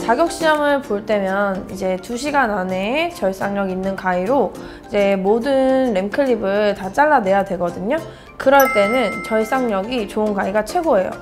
자격시험을 볼 때면 이제 2시간 안에 절삭력 있는 가위로 이제 모든 램클립을 다 잘라내야 되거든요. 그럴 때는 절삭력이 좋은 가위가 최고예요.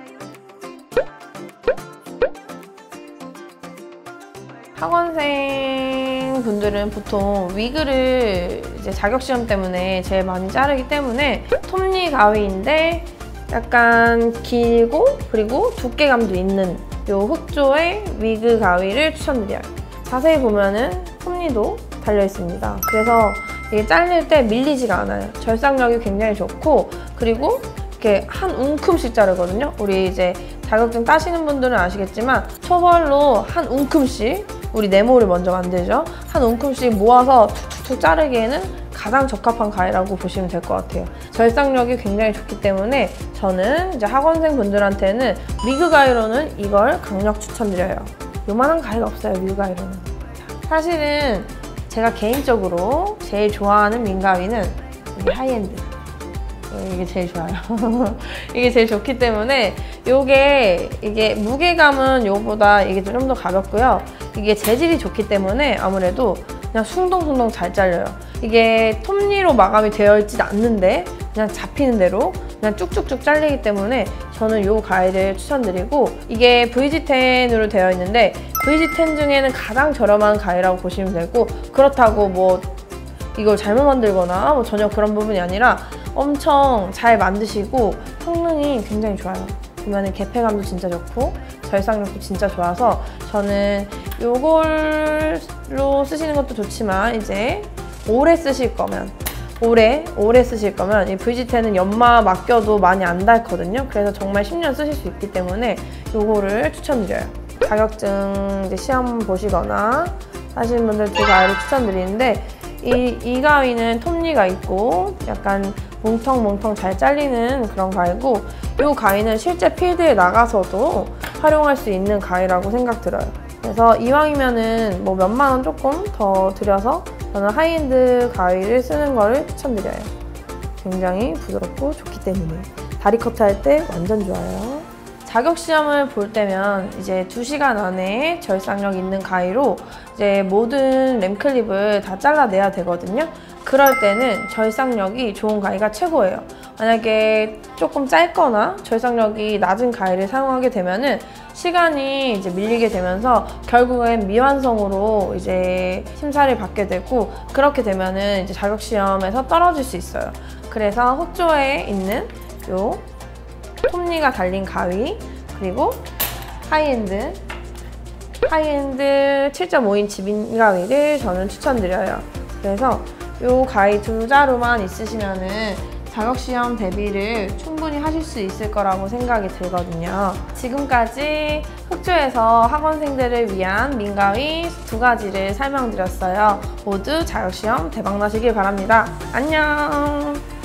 학원생 분들은 보통 위그를 이제 자격시험 때문에 제일 많이 자르기 때문에 톱니 가위인데 약간 길고 그리고 두께감도 있는 요 흑조의 위그 가위를 추천드려요. 자세히 보면은 톱니도 달려 있습니다. 그래서 이게 잘릴 때 밀리지가 않아요. 절삭력이 굉장히 좋고 그리고 이렇게 한 움큼씩 자르거든요. 우리 이제 자격증 따시는 분들은 아시겠지만 초벌로 한 움큼씩 우리 네모를 먼저 만들죠. 한 움큼씩 모아서 툭툭툭 자르기에는 가장 적합한 가위라고 보시면 될 것 같아요. 절삭력이 굉장히 좋기 때문에 저는 이제 학원생 분들한테는 위그 가위로는 이걸 강력 추천드려요. 요만한 가위가 없어요, 위그 가위로는. 사실은 제가 개인적으로 제일 좋아하는 민가위는 이게 하이엔드. 이게 제일 좋아요. 이게 제일 좋기 때문에 이게 무게감은 요거보다 이게 좀 더 가볍고요. 이게 재질이 좋기 때문에 아무래도 그냥 숭덩숭덩 잘 잘려요. 이게 톱니로 마감이 되어 있지 않는데 그냥 잡히는 대로 그냥 쭉쭉쭉 잘리기 때문에 저는 이 가위를 추천드리고 이게 VG10으로 되어 있는데 VG10 중에는 가장 저렴한 가위라고 보시면 되고 그렇다고 뭐 이걸 잘못 만들거나 뭐 전혀 그런 부분이 아니라 엄청 잘 만드시고 성능이 굉장히 좋아요. 보면은 개폐감도 진짜 좋고 절삭력도 진짜 좋아서 저는 요걸로 쓰시는 것도 좋지만 이제 오래 쓰실 거면 오래 쓰실 거면 이 VG10은 연마 맡겨도 많이 안 닳거든요. 그래서 정말 10년 쓰실 수 있기 때문에 요거를 추천드려요. 자격증 이제 시험 보시거나 하시는 분들 두 가위를 추천드리는데 이 가위는 톱니가 있고 약간 뭉텅뭉텅 잘 잘리는 그런 가위고 이 가위는 실제 필드에 나가서도 활용할 수 있는 가위라고 생각 들어요. 그래서 이왕이면은 뭐 몇만 원 조금 더 들여서 저는 하이엔드 가위를 쓰는 거를 추천드려요. 굉장히 부드럽고 좋기 때문에 다리 커트 할 때 완전 좋아요. 자격시험을 볼 때면 이제 2시간 안에 절삭력 있는 가위로 이제 모든 램클립을 다 잘라내야 되거든요. 그럴 때는 절삭력이 좋은 가위가 최고예요. 만약에 조금 짧거나 절삭력이 낮은 가위를 사용하게 되면은 시간이 이제 밀리게 되면서 결국엔 미완성으로 이제 심사를 받게 되고 그렇게 되면은 이제 자격시험에서 떨어질 수 있어요. 그래서 흑조에 있는 요 톱니가 달린 가위 그리고 하이엔드 7.5인치 민가위를 저는 추천드려요. 그래서 요 가위 두 자루만 있으시면은 자격시험 대비를 충분히 하실 수 있을 거라고 생각이 들거든요. 지금까지 흑조에서 학원생들을 위한 민가위 두 가지를 설명드렸어요. 모두 자격시험 대박나시길 바랍니다. 안녕!